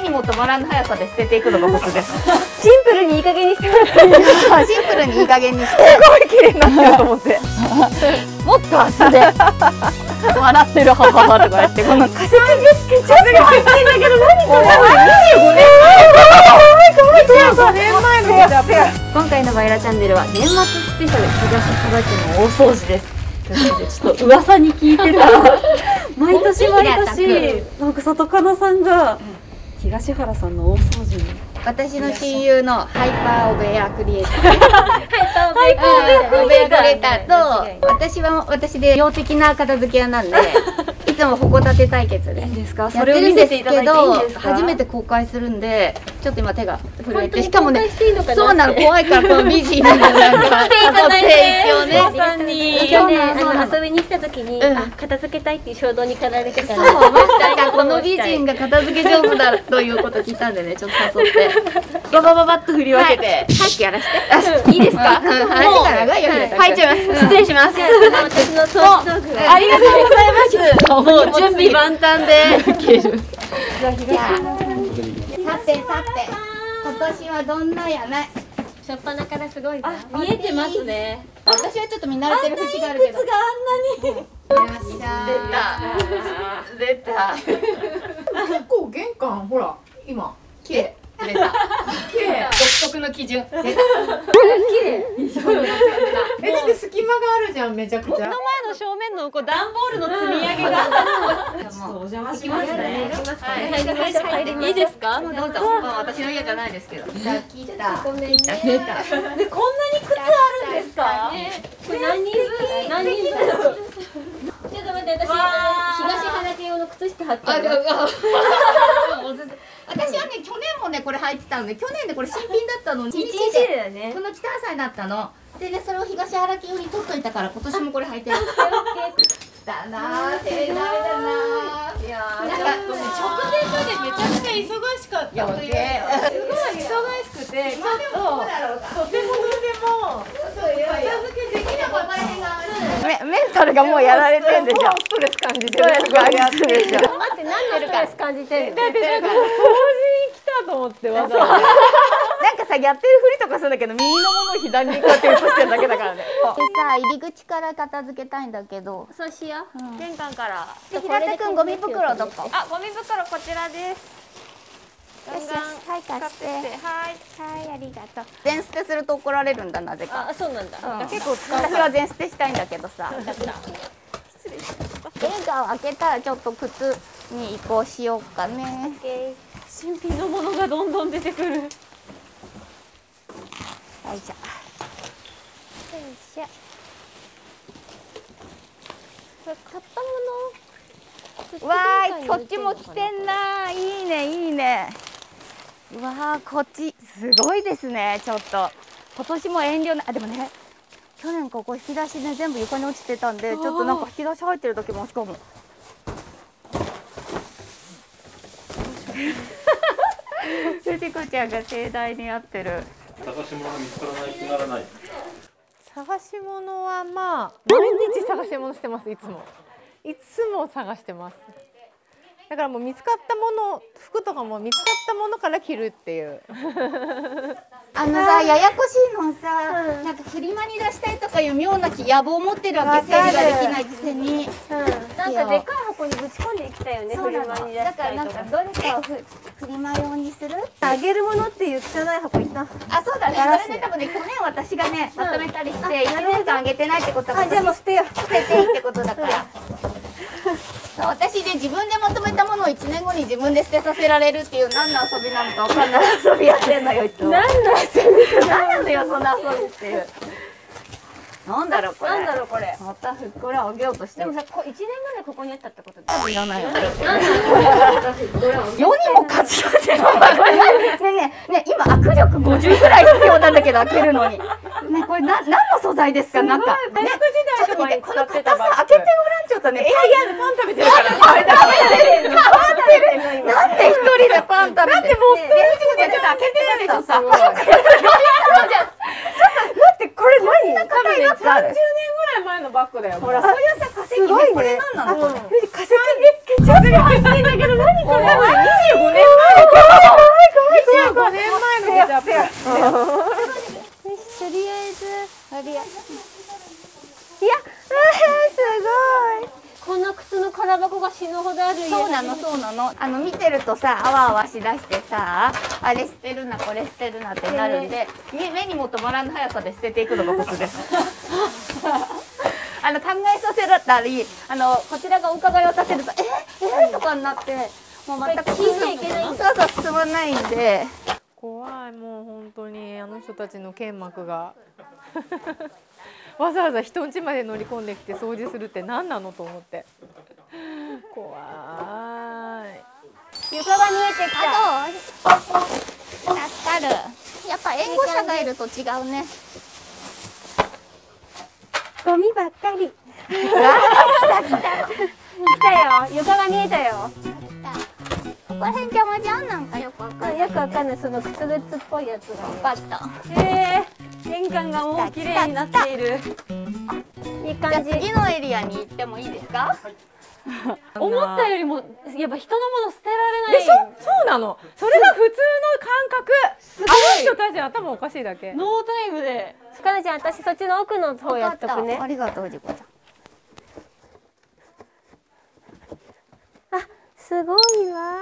にも止まらぬ速さで捨てていくのが僕です。 シンプルにいい加減にしてもらっていいですか？ シンプルにいい加減にして。 すごい綺麗になってると思って。 もっと厚で笑ってる母とかやって、この化石が入ってんだけど、何これ。25年前のやつ。今回のバイラチャンネルは年末スペシャル東原家の大掃除です。ということでちょっと噂に聞いてた毎年なんか里かなさんが東原さんの大掃除に。 私の親友のハイパーオベエアクリエイター、 ハイパーオベエアクリエイターと、私は私で量的な片付け屋なんで、いつもほこたて対決でいいですか？ やそれを見せていただいていいんですか？ 初めて公開するんで、ちょっと今手が震えて、しかもね、 そそうなの、怖いからこの美人なんか飾って一応ね、 さんに遊びに来た時に片付けたいっていう衝動に駆られてから、 そう、まさかこの美人が片付け上手だということを聞いたんでね、ちょっと誘って。 ババババッと振り分けて、 早くやらして。 いいですか？ 話が長いよ。 入っちゃいます。失礼します。私の掃除道具が。ありがとうございます。もう準備万端で。 さて、今年はどんなやない。 初っ端からすごい。見えてますね。 私はちょっと見慣れてる節があるけど。 靴があんなに。 よっしゃー。出た。 結構玄関ほら今綺麗。 出た。 綺麗。 独特の基準。出た。 綺麗。 だって隙間があるじゃん、めちゃくちゃ。 前の正面のこう段ボールの積み上げが。 ちょっとお邪魔しますね。 いいですか？ どうぞ。私の家じゃないですけど。来た。 でこんなに靴あるんですか？これ何人分？ちょっと待って、私東原家用の靴下履ってる。 私はね、去年もねこれ履いてたので、去年でこれ新品だったのに一日でだよね。 この北朝になったのでね、それを東原家用に取っといたから、今年もこれ履いてる。だなー、盛大だなー。いやー、なんか直前までめちゃくちゃ忙しかったわけ。すごい忙しくて、ちょっととても片付けできなかった。 メンタルがもうやられてんでしょ。 ストレス感じてストレス感じてるでしょ。 待って、なんでストレス感じてるの？ だってなんか掃除に来たと思ってわざわざ。 なんかさ、やってるふりとかするんだけど、右のものを左にこうやって移してるだけだからね。でさ、入り口から片付けたいんだけど。 そうしよう。玄関から。 平手くん、ゴミ袋どこ？ あ、ゴミ袋こちらです。 はい、貸して。 はい、 ありがとう。全捨てすると怒られるんだ、なぜか。 あ、そうなんだ。 結構私は全捨てしたいんだけどさ。玄関を開けたらちょっと靴に移行しようかね。 新品のものがどんどん出てくる。 よいしょ。よいしょ。 買ったもの。 わーい、こっちも来てんな。いいね、いいね。うわー、こっちすごいですね。ちょっと今年も遠慮な、でもね、去年ここ引き出しね全部床に落ちてたんで、ちょっとなんか引き出し入ってる時もしかも藤子ちゃんが盛大にやってる。 探し物が見つからないくならない。 探し物はまあ毎日探し物してます。いつも探してます。だからもう見つかったもの、服とかも見つかったものから着るっていう。 さ、ややこしいのさ、なんかフリマに出したいとかいう妙な野望を持ってるわけ、整理ができないくせに。 なんかでかい箱にぶち込んでいきたいよね。フリマに出だからしたりとか。 なんかどれかをフリマ用にする？ あげるものっていう汚い箱一旦。 あ、そうだね。それね、多分ね、去年私がねまとめたりして1年間あげてないってことは、 じゃあもう捨てよう。 捨てていいってことだから。私ね、自分でまとめたものを1年後に自分で捨てさせられるっていう何の遊びなのか分かんない遊びやってんのよ、いつも。何の遊び？何なのよ、そんな遊びっていう。なんだろうこれ。 なんだろうこれ。 またふっくらあげようとしてる。 でもさ、1年前ここにあったってことだ。 いらないよ。世にも勝ちません。ねえねえ、今握力50ぐらい必要なんだけど開けるのに。ね、これ何の素材ですか？なんか。 大学時代とかにこの使ってた硬さ開けてごらん、ちょっとね。 いやパン食べてるから。 なんで一人でパン食べて。だってもうストレスじゃちょっと開けてみてとさ。だってこれ何？ 多分ね、30年ぐらい前のバッグだよ。 ほら、そういうさ、化石ね、これ何なの？ 化石でケチャップが入ってんだけど、何これ？25年前。 いや、すごい。こんな靴の空箱が死ぬほどある家。 そうなのそうなの。見てるとさ、あわあわしだしてさ、あれ捨てるなこれ捨てるなってなるんで、目にも止まらぬ速さで捨てていくのがコツです。考えさせられたり、こちらがお伺いを立てるととかになって、もう全く聞いちゃいけない。 そうそう進まないんで。 怖い、もう本当にあの人たちの剣幕がわざわざ人ん家まで乗り込んできて掃除するって何なのと思って。怖い。 床が見えてきた。 助かる。やっぱ援護者がいると違うね。 ゴミばっかり。来たよ。床が見えたよ。 ここら辺邪魔じゃん、なんかよくわかんない。 よくわかんない、その靴靴っぽいやつが。 分かった。 玄関がもう綺麗になっている。いいじゃあ感じ。 次のエリアに行ってもいいですか？ 思ったよりもやっぱ人のもの捨てられない。 でしょ？そうなの。それが普通の感覚。あの人たち頭おかしいだけ。 ノータイムで。かなちゃん、私そっちの奥の方やっとくね。 ありがとう、じこちゃん。 あ、すごいわ。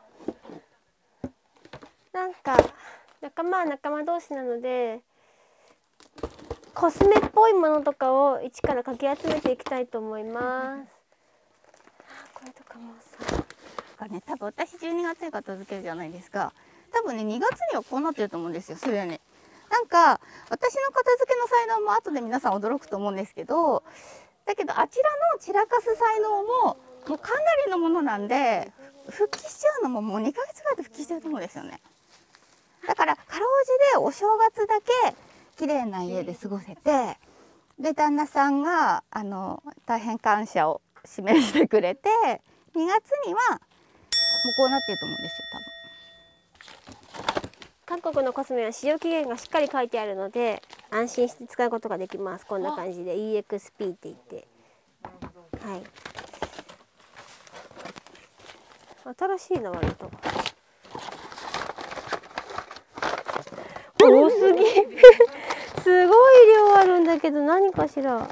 なんか仲間同士なので、コスメっぽいものとかを一からかき集めていきたいと思います。これとかもさ、 多分私12月に片付けるじゃないですか。多分ね、2月にはこうなってると思うんですよ、すでに。なんか私の片付けの才能も後で皆さん驚くと思うんですけど、だけどあちらの散らかす才能もうかなりのものなんで、復帰しちゃうのももう2ヶ月ぐらいで復帰してると思うんですよね。だからかろうじてお正月だけ綺麗な家で過ごせて、で旦那さんが大変感謝を示してくれて、2月にはもうこうなってると思うんですよ、多分。 韓国のコスメは使用期限がしっかり書いてあるので安心して使うことができます。こんな感じで EXP って言って、はい、新しいな割と。多すぎすごい量あるんだけど何かしら。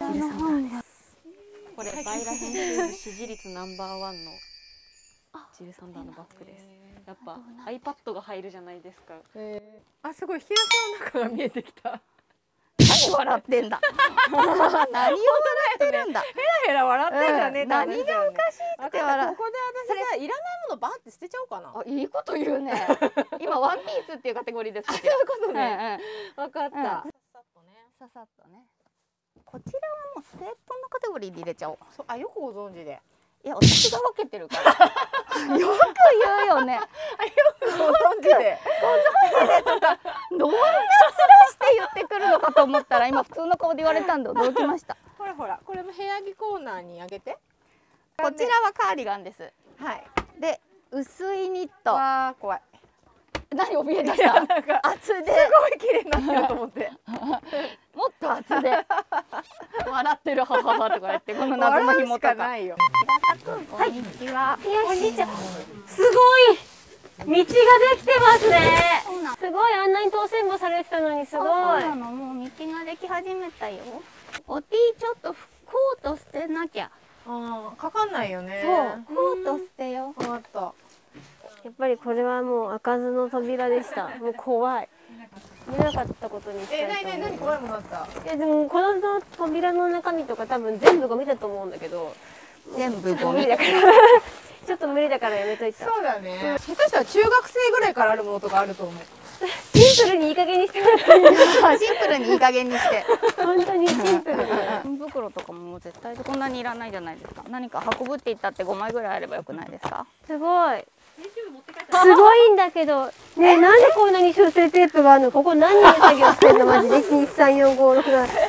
これバイラ編支持率ナンバーワンのジルサンダーのバッグです。やっぱ iPad が入るじゃないですか。 あ、すごい引き出しの中が見えてきた。 何笑ってんだ。何を笑ってるんだ。 ヘラヘラ笑ってんだね。 何がおかしいって笑う。 ここで私さ、いらないものバンって捨てちゃおうかな。 あ、いいこと言うね。今ワンピースっていうカテゴリーです。 そういうことね。わかった。さっとね。 ささっとね。こちらはもうスウェットのカテゴリーで入れちゃおう。 そう、あ、よくご存知で。 いや、私が分けてるから。よく言うよね。 よくご存知で。 どんな面して言ってくるのかと思ったら、今普通の顔で言われたんで驚きました。 ほらほら、これも部屋着コーナーにあげて。 こちらはカーディガンです。 はい。 で、薄いニット。 わあ、怖い。 何怯え出した。 なんか厚で。 すごい綺麗になってると思って。 もっと厚で。笑ってるはははとか言って、この謎の紐とか。 ないよ。 こんにちは。 おじいちゃん、すごい道ができてますね。すごい、あんなに当選もされてたのにすごい。 そうなの、もう道ができ始めたよ。お T ちょっとコート捨てなきゃ。 ああ、かかんないよね。 そう、コート捨てよ。 わかった。 やっぱりこれはもう開かずの扉でした。もう怖い。見なかったことにしたいと思う。 何怖いものあった？ でもこの扉の中身とか多分全部ゴミだと思うんだけど。 全部ゴミだから。ちょっと無理だからやめといた。 そうだね。下手したら中学生ぐらいからあるものとかあると思う。 シンプルにいい加減にしてもらっていいですか？ シンプルにいい加減にして。 本当にシンプルに。 紙袋とかももう絶対こんなにいらないじゃないですか。何か運ぶって言ったって5枚ぐらいあればよくないですか？ すごい。すごいんだけど、ねえ、なんでこんなに修正テープがあるの？ここ何人で作業してんの？マジで1、2、3、4、5、6、7、8個。8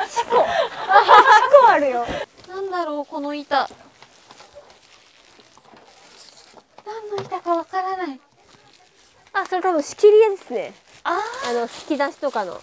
個あるよ。 なんだろうこの板。何の板かわからない。 あ、それ多分仕切り絵ですね。 あ引き出しとかの。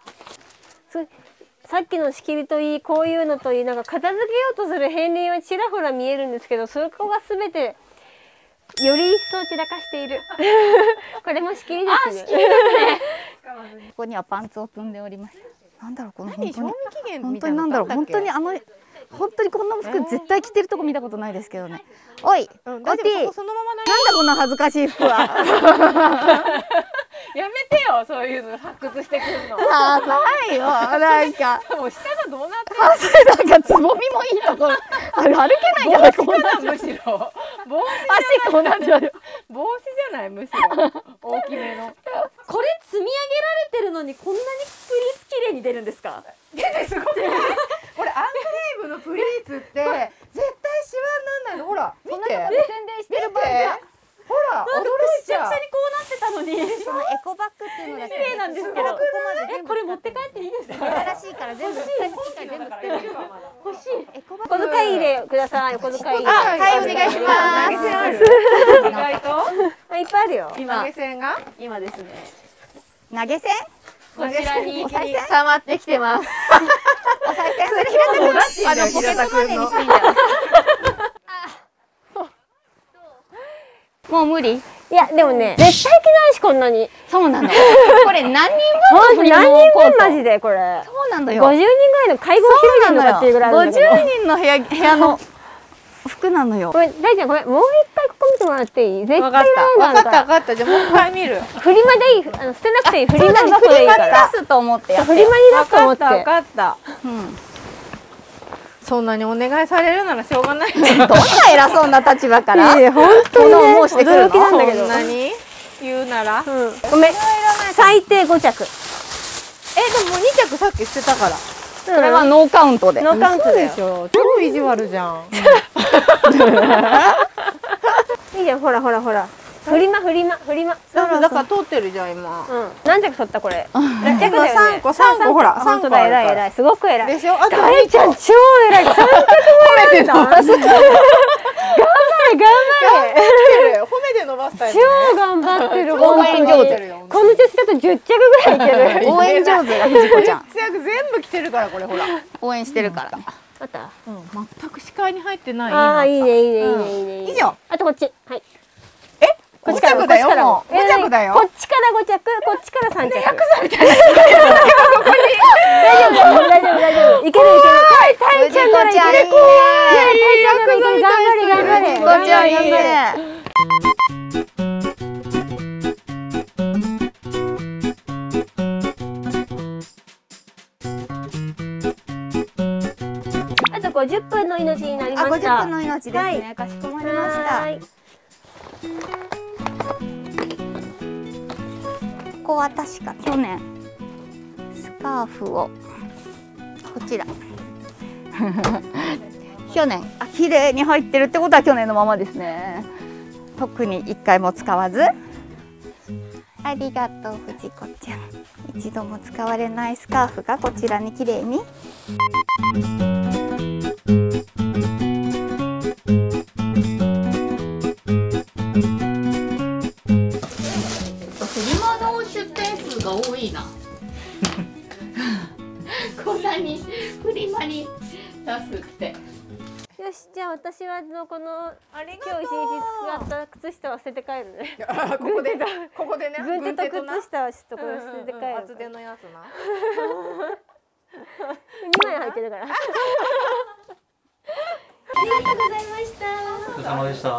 さっきの仕切りといい、こういうのといい、なんか片付けようとする片鱗はちらほら見えるんですけど、そこがすべてより一層散らかしている。これも仕切りですね。 ここにはパンツを積んでおります。 なんだろうこの何賞味期限みた本当になんだろう本当に本当にこんな服絶対着てるとこ見たことないですけどね。おい、 大オティ、 丈夫、そのままだよ。 なんだこんな恥ずかしい服は。 やめてよ、そういうの発掘してくるの。 やばいよ、なんか。 もう下がどうなってなんかつぼみもいいところ。歩けないじゃないこんな。 るのむしろ帽子足こうなっちゃうよ。 帽子じゃない、むしろ大きめの。 これ積み上げられてるのにこんなにプリーツ綺麗に出るんですか？ すごい。これアンクレイブのプリーツって絶対シワになんないの。ほら見て。 宣伝してる場合は。 ほら驚いちゃう。 下にこうなってたのにそのエコバッグっていうのだけ綺麗なんですけど、これ持って帰っていいですか？ 新しいから全部捨てる。 欲しい。 エコバッ小グ。 遣い入れください。小遣い入れ。 はいお願いします。 意外とあ、いっぱいあるよ。 投げ銭が今ですね、 投げ銭？ こちらにお賽銭？ 溜まってきてます。 お賽銭それ平田君。ポケットマネーにしていいんだよ。もう無理？ いや、でもね、絶対着ないし、こんなに。 そうなの。これ何人ほんと、 分の何人分マジ？ ジで、これ。 そうなんだよ。 50人ぐらいの介護広いのかっていうぐらいあるんだけど。 50人の部屋の服なのよ。 これ、大ちゃん、ごめん、もう一回ここ見てもらっていい？絶対分かった分かった分かかった。じゃあもう一回見る。 フリマでいい、捨てなくていい、フリマだとでいいから。 出すと思ってやって。 フリマに出すと思って。 分かった。 うん。 そんなにお願いされるならしょうがない。 どんな偉そうな立場から。 いや、本当にね、 物を申してくるの驚きなんだけど。 そんなに言うなら。 ごめん、最低5着。 でも2着さっき捨てたから。 それはノーカウントで。 ノーカウントだよ。 でしょ。超意地悪じゃん。 いいじゃん、ほらほらほら。フリマ。 だから通ってるじゃん今。 何着取ったこれ。何着だよね。 3個ほら本当だ、偉い。すごく偉い。 でしょ。あと大ちゃん超偉い。3着も偉いんだ。頑張れ。 褒めて伸ばしたい。 超頑張ってる。 応援上手。 この調子だと10着ぐらいいける。 応援上手が藤子ちゃん。 全部着てるからこれほら。 応援してるから。 あった。 全く視界に入ってない。 ああ、いいね。 以上。 あとこっち。はい。 こっちからだよ。もう5着だよ。 こっちから5着、こっちから3着。 ヤクザみたいな。 大丈夫。いける。タイちゃんならいける。タイちゃんならいける。頑張れ。 藤子ちゃんいいね。 あと50分の命になりまあ、 した。 50分の命ですね。かしこまりました。ここは確か去年スカーフをこちら去年綺麗に入ってるってことは去年のままですね。特に一回も使わず。ありがとう藤子ちゃん。一度も使われないスカーフがこちらに綺麗に。が多いなこんなにフリマに出すって。 よし、じゃあ私はこの今日一日使った靴下は捨てて帰るね。 ここでね。 軍手と靴下はちょっとこれ捨てて帰る。 厚手のやつな。 2枚入ってるから。ありがとうございました。 お疲れ様でした。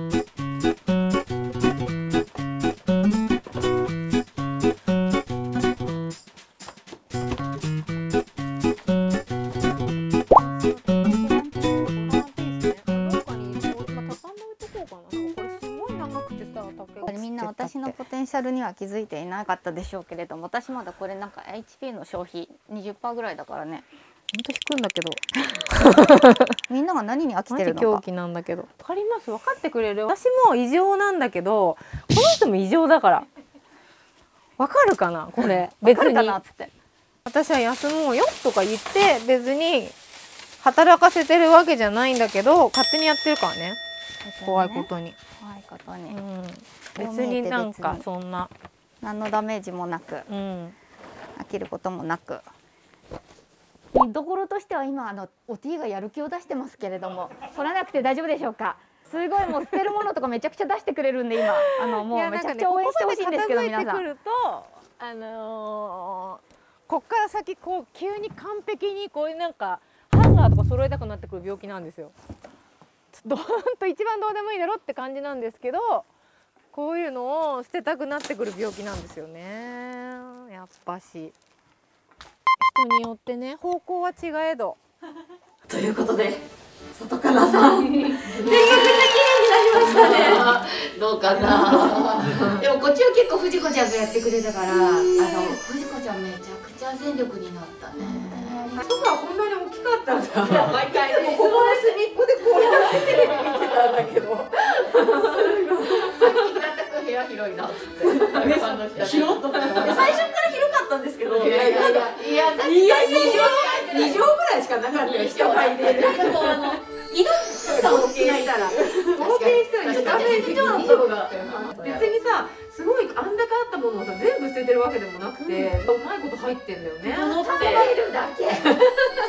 みんな私のポテンシャルには気づいていなかったでしょうけれども、私まだこれなんか HP の消費 20% ぐらいだからね。 ほんと引くんだけど。 みんなが何に飽きてるのか。 狂気なんだけど。わかります。分かってくれる。私も異常なんだけど、この人も異常だから。わかるかなこれ。別に。私は休もうよとか言って別に働かせてるわけじゃないんだけど、勝手にやってるからね。怖いことに。 怖いことに。 別になんかそんな何のダメージもなく、飽きることもなく。見どころとしては今お T がやる気を出してますけれども、取らなくて大丈夫でしょうか。すごいもう捨てるものとかめちゃくちゃ出してくれるんで今もうめちゃくちゃ応援してほしいんですけど皆さん。 こっから先こう急に完璧にこういうなんかハンガーとか揃えたくなってくる病気なんですよ。どんと一番どうでもいいだろって感じなんですけど、こういうのを捨てたくなってくる病気なんですよね。やっぱし人によってね方向は違えど。 ということで外からさんめちゃくちゃ綺麗になりましたね。 どうかな。でもこっちは結構藤子ちゃんがやってくれたから、藤子ちゃんめちゃくちゃ全力になったね。 ソファーこんなに大きかったんだ。 毎回ね、 ここの隅っこでこうやってテレビ見てたんだけど。 部屋広いなっつって。広っと。 最初から広かったんですけど。 いや2畳ぐらいしかなかったよ。人が入れる。移動した大きいしたら。合計したら画面以上のとこが。別にさ、すごいあんだけあったものをさ全部捨ててるわけでもなくて、うまいこと入ってんだよね。 挟めるだけ。挟め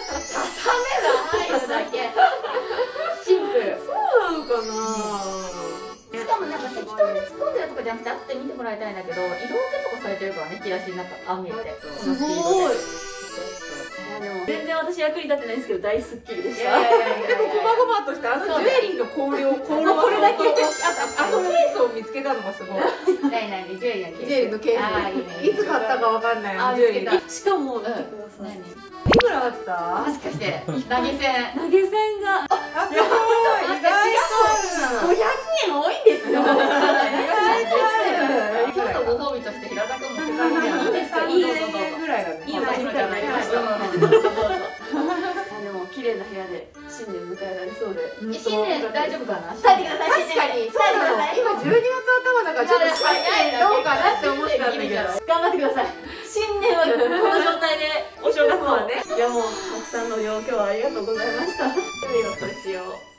るだけ。シンプル。 そうなのかな。 しかもなんか適当に突っ込んでるとかじゃなくて、あって見てもらいたいんだけど、色分けとかされてるからね、引き出しの中あ見えて。 すごい。全然私役に立ってないんですけど大スッキリでした。 でもこまごまとしてジュエリーの香料これだけあのケースを見つけたのがすごい。 何ジュエリーのケース。 いつ買ったかわかんないジュエリー。 しかも見てください。 いくらだった？ もしかして投げ銭があ、すごい。意外と 500円多いんですよ。 意今日のご褒美として平田君もいいですか？いいぐらいだね。 いいわけじゃない。でも綺麗な部屋で新年迎えられそうで。 新年大丈夫かな？ 確かにそうなの。今12月頭だからちょっと新年どうかなって思ってたんだけど。 頑張ってください。新年はこの状態でお正月はね。いやもうたくさんの量今日はありがとうございました。良いお年を。